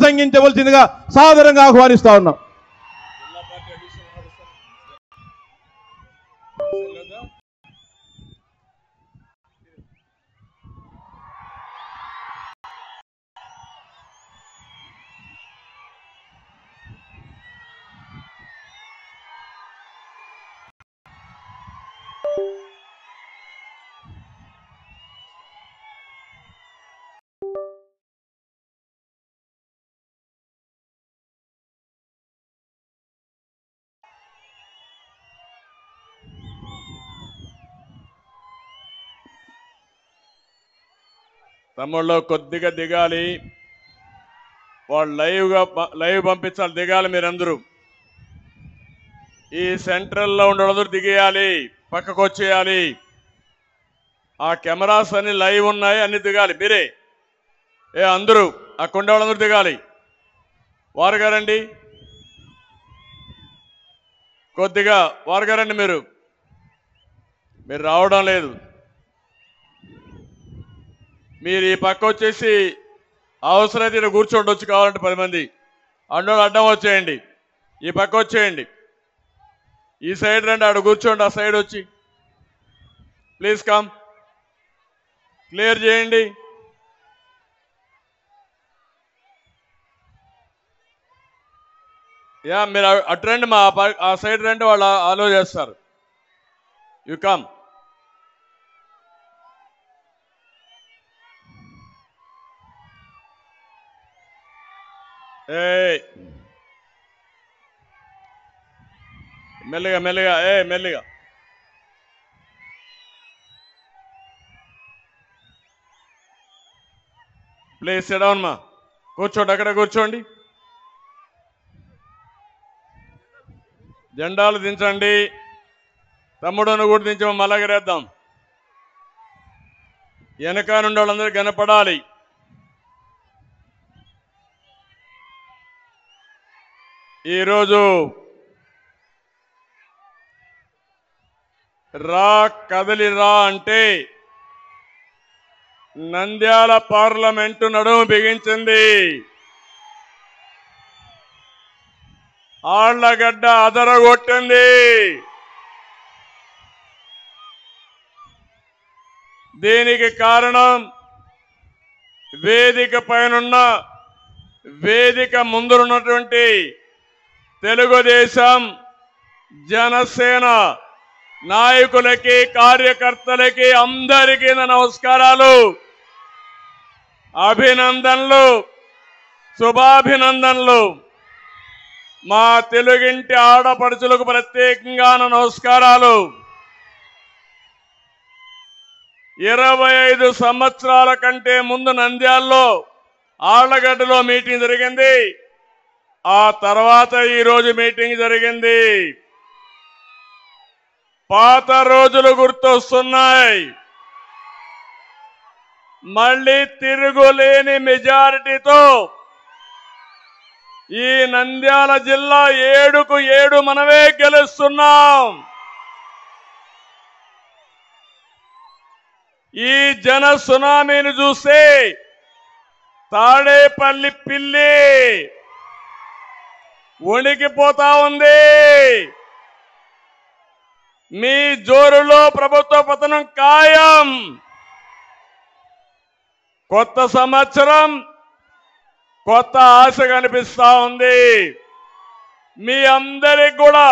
ప్రసంగించవలసిందిగా సాదరంగా ఆహ్వానిస్తా ఉన్నాం. తమ్ముళ్ళు కొద్దిగా దిగాలి, వాళ్ళు లైవ్ పంపించాలి, దిగాలి మీరందరూ. ఈ సెంట్రల్లో ఉండేవాళ్ళు దిగేయాలి, పక్కకు వచ్చేయాలి. ఆ కెమెరాస్ అన్ని లైవ్ ఉన్నాయి, అన్ని దిగాలి మీరే. అందరూ అక్కడ ఉండే వాళ్ళందరూ దిగాలి. వారుగారండి, కొద్దిగా వారుగారండి, మీరు రావడం లేదు. మీరు ఈ పక్క వచ్చేసి అవసరమైతే ఇక్కడ కూర్చోండి, వచ్చి కావాలంటే 10 మంది అడ్డం అడ్డం వచ్చేయండి, ఈ పక్క వచ్చేయండి, ఈ సైడ్ రండి, ఆడ కూర్చోండి, ఆ సైడ్ వచ్చి ప్లీజ్ కమ్, క్లియర్ చేయండి. మీరు అటు రండి, ఆ సైడ్ రండి, వాళ్ళు ఆలో చేస్తారు. You come. మెల్లిగా మెల్లిగా మెల్లిగా. ప్లీజ్ సిట్ డౌన్ మా, కూర్చోండి, అక్కడ కూర్చోండి. జెండాలు దించండి, తమ్ముడును కూడా దించమని మళ్ళగరేద్దాం. వెనక నుండి వాళ్ళందరూ కనపడాలి. ఈరోజు రా కదలి రా అంటే నంద్యాల పార్లమెంటు నడుము బిగించింది, ఆళ్లగడ్డ అదరగొట్టింది. దీనికి కారణం వేదిక పైనున్న, వేదిక ముందున్నటువంటి తెలుగుదేశం జనసేన నాయకులకి, కార్యకర్తలకి అందరికీ నమస్కారాలు, అభినందనలు, శుభాభినందనలు. మా తెలుగింటి ఆడపడుచులకు ప్రత్యేకంగా నమస్కారాలు. 25 సంవత్సరాల కంటే ముందు నంద్యాలలో ఆళ్లగడ్డలో మీటింగ్ జరిగింది, ఆ తర్వాత ఈరోజు మీటింగ్ జరిగింది. పాత రోజులు గుర్తొస్తున్నాయి. మళ్ళీ తిరుగులేని మెజారిటీతో ఈ నంద్యాల జిల్లా 7కు 7 మనమే గెలుస్తున్నాం. ఈ జన సునామీని చూస్తే తాడేపల్లి పిల్లి వణికిపోతా ఉంది. మీ జోరులో ప్రభుత్వ పతనం ఖాయం. కొత్త సంవత్సరం కొత్త ఆశ కనిపిస్తా ఉంది. మీ అందరికి కూడా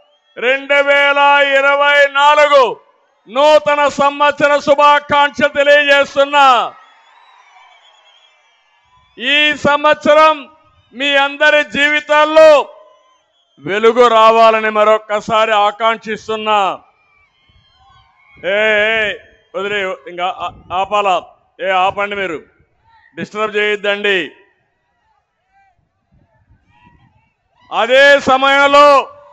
2024 నూతన సంవత్సర శుభాకాంక్షలు తెలియజేస్తున్నా. ఈ సంవత్సరం మీ అందరి జీవితాల్లో వెలుగు రావాలని మరొక్కసారి ఆకాంక్షిస్తున్నా. వదిలే, ఇంకా ఆపాలా? ఆపండి, మీరు డిస్టర్బ్ చేయొద్దండి. అదే సమయంలో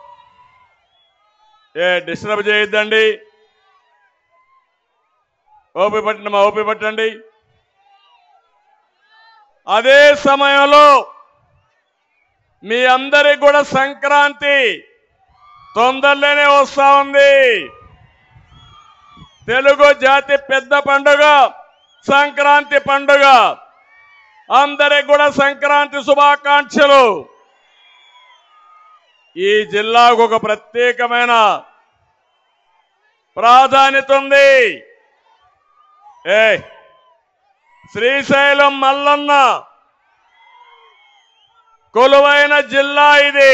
డిస్టర్బ్ చేయొద్దండి. ఓపి పట్టండి, ఓపి పట్టండి. అదే సమయంలో మీ అందరికి కూడా సంక్రాంతి తొందరలోనే వస్తా ఉంది. తెలుగు జాతి పెద్ద పండుగ సంక్రాంతి పండుగ. అందరికి కూడా సంక్రాంతి శుభాకాంక్షలు. ఈ జిల్లాకు ఒక ప్రత్యేకమైన ప్రాధాన్యత ఉంది. శ్రీశైలం మల్లన్న కొలువైన జిల్లా ఇది.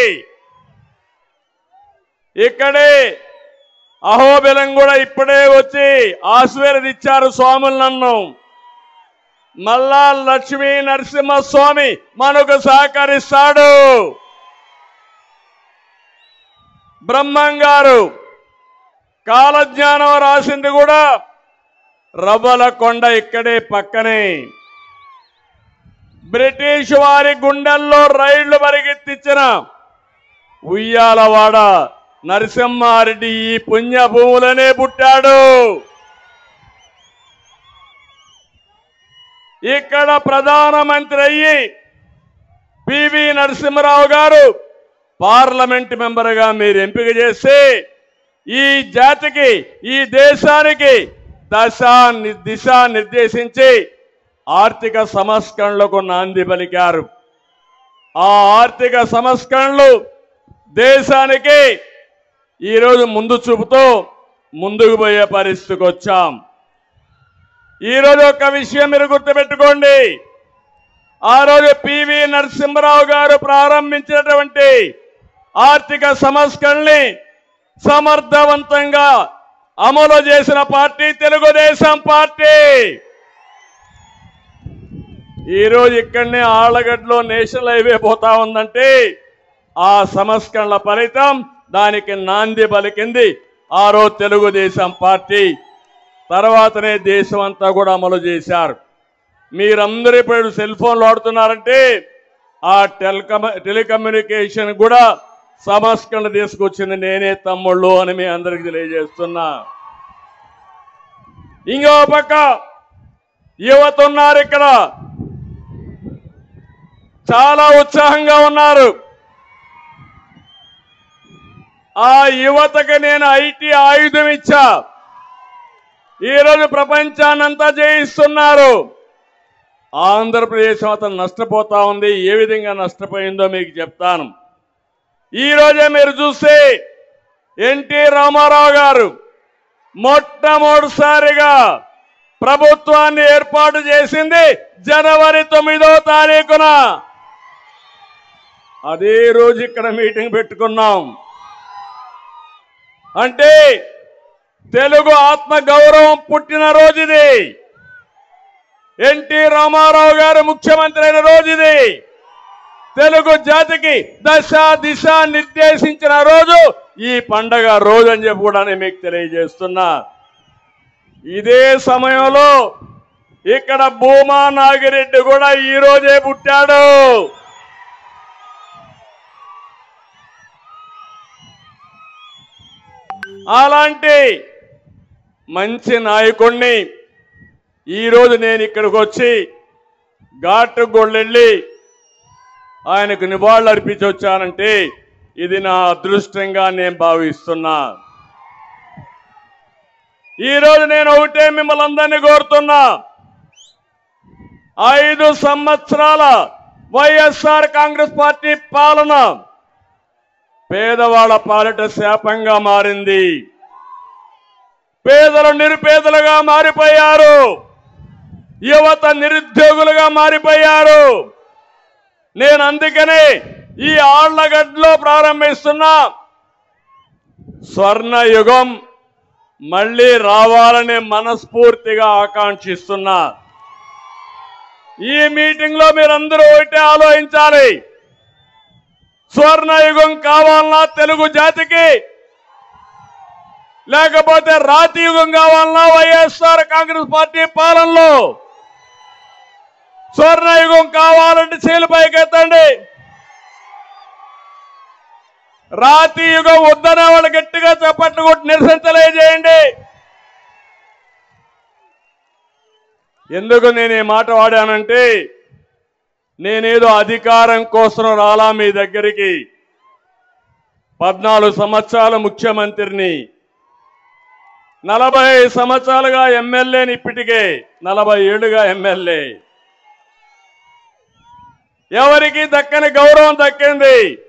ఇక్కడే అహోబిలం కూడా ఇప్పుడే వచ్చి ఆశీర్వదించారు స్వాములు నన్ను. మల్లా లక్ష్మీ నరసింహస్వామి మనకు సహకరిస్తాడు. బ్రహ్మంగారు కాలజ్ఞానం రాసింది కూడా రవ్వలకొండ ఇక్కడే పక్కనే. బ్రిటిష్ వారి గుండెల్లో రైళ్లు పరిగెత్తించిన ఉయ్యాలవాడ నరసింహారెడ్డి ఈ పుణ్యభూములనే పుట్టాడు. ఇక్కడ ప్రధానమంత్రి అయ్యి పివి నరసింహరావు గారు పార్లమెంట్ మెంబర్గా మీరు ఎంపిక చేసి ఈ జాతికి ఈ దేశానికి దిశా నిర్దేశించి ఆర్థిక సంస్కరణలకు నాంది పలికారు. ఆ ఆర్థిక సంస్కరణలు దేశానికి ఈరోజు ముందు చూపుతూ ముందుకు పోయే పరిస్థితికి వచ్చాం. ఈరోజు ఒక విషయం మీరు గుర్తుపెట్టుకోండి. ఆ రోజు పివి నరసింహరావు గారు ప్రారంభించినటువంటి ఆర్థిక సంస్కరణని సమర్థవంతంగా అమలు చేసిన పార్టీ తెలుగుదేశం పార్టీ. ఈరోజు ఇక్కడనే ఆళ్లగడ్డలో నేషనల్ హైవే పోతా ఉందంటే ఆ సంస్కరణల ఫలితం. దానికి నాంది పలికింది ఆ రోజు తెలుగుదేశం పార్టీ. తర్వాతనే దేశం అంతా కూడా అమలు చేశారు. మీరందరూ ఇప్పుడు సెల్ ఫోన్లు వాడుతున్నారంటే ఆ టెలికమ్యూనికేషన్ కూడా సంస్కరణ తీసుకొచ్చింది నేనే తమ్ముళ్ళు అని మీ అందరికి తెలియజేస్తున్నా. ఇంకో పక్క యువత ఉన్నారు, ఇక్కడ చాలా ఉత్సాహంగా ఉన్నారు. ఆ యువతకి నేను ఐటీ ఆయుధం ఇచ్చా. ఈరోజు ప్రపంచాన్నంతా జయిస్తున్నారు. ఆంధ్రప్రదేశ్ అతను నష్టపోతా ఉంది. ఏ విధంగా నష్టపోయిందో మీకు చెప్తాను. ఈరోజే మీరు చూస్తే ఎన్టీ రామారావు గారు మొట్టమొదటిసారిగా ప్రభుత్వాన్ని ఏర్పాటు చేసింది జనవరి 9వ తారీఖున. అదే రోజు ఇక్కడ మీటింగ్ పెట్టుకున్నాం. అంటే తెలుగు ఆత్మ గౌరవం పుట్టిన రోజు ఇది. ఎన్టీ రామారావు గారు ముఖ్యమంత్రి అయిన రోజు ఇది. తెలుగు జాతికి దిశ నిర్దేశించిన రోజు ఈ పండగ రోజు అని చెప్పి కూడా నేను మీకు తెలియజేస్తున్నా. ఇదే సమయంలో ఇక్కడ భూమా నాగిరెడ్డి కూడా ఈ రోజే పుట్టాడు. అలాంటి మంచి నాయకుడిని ఈరోజు నేను ఇక్కడికి వచ్చి ఘాటు గొళ్ళెళ్ళి ఆయనకు నివాళులు అర్పించి వచ్చానంటే ఇది నా అదృష్టంగా నేను భావిస్తున్నా. ఈరోజు నేను ఒకటే మిమ్మల్ని అందరినీ కోరుతున్నా. 5 సంవత్సరాల వైఎస్ఆర్ కాంగ్రెస్ పార్టీ పాలన పేదవాళ్ళ పాలిట శాపంగా మారింది. పేదలు నిరుపేదలుగా మారిపోయారు. యువత నిరుద్యోగులుగా మారిపోయారు. నేను అందుకనే ఈ ఆళ్లగడ్డలో ప్రారంభిస్తున్న స్వర్ణ యుగం మళ్ళీ రావాలని మనస్ఫూర్తిగా ఆకాంక్షిస్తున్నా. ఈ మీటింగ్ లో మీరందరూ ఒకటే ఆలోచించాలి. స్వర్ణ యుగం కావాలన్నా తెలుగు జాతికి, లేకపోతే రాతి యుగం కావాలన్నా వైఎస్ఆర్ కాంగ్రెస్ పార్టీ పాలనలో. స్వర్ణ యుగం కావాలంటే చేలు పైకెత్తండి. రాతి యుగం వద్దనే వాళ్ళు గట్టిగా చప్పట్లు కొట్టి నిరసన తెలియజేయండి. ఎందుకు నేను ఈ మాట వాడానంటే నేనేదో అధికారం కోసం రాలా మీ దగ్గరికి. 14 సంవత్సరాల ముఖ్యమంత్రిని, 40 సంవత్సరాలుగా ఎమ్మెల్యేని, ఇప్పటికే 40 ఏళ్లుగా ఎమ్మెల్యే. ఎవరికి దక్కని గౌరవం దక్కింది.